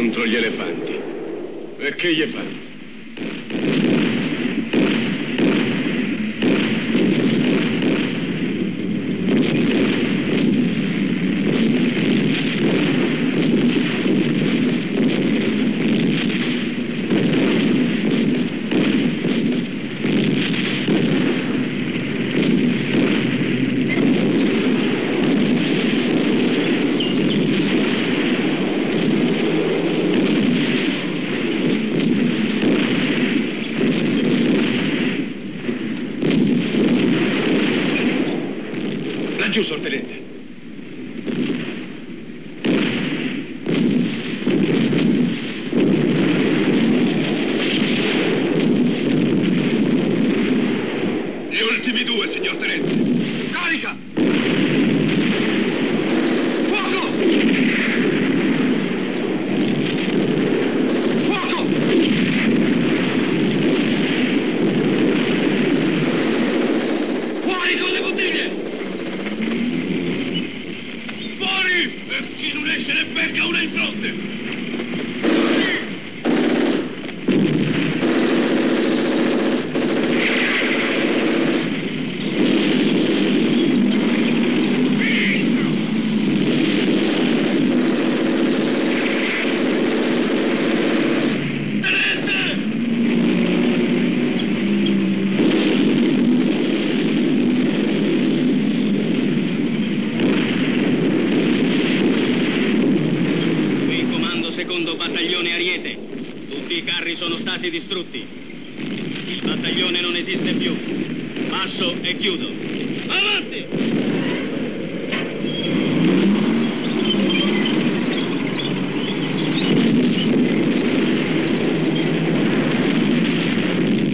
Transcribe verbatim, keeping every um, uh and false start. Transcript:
contro gli elefanti. E che gli fanno? Laggiù, sortenente. Gli ultimi due, signor tenente. Carica! Fuoco! Fuoco! Fuori con le bottiglie! Per chi non esce ne becca una in fronte! Secondo battaglione Ariete. Tutti i carri sono stati distrutti. Il battaglione non esiste più. Passo e chiudo. Avanti!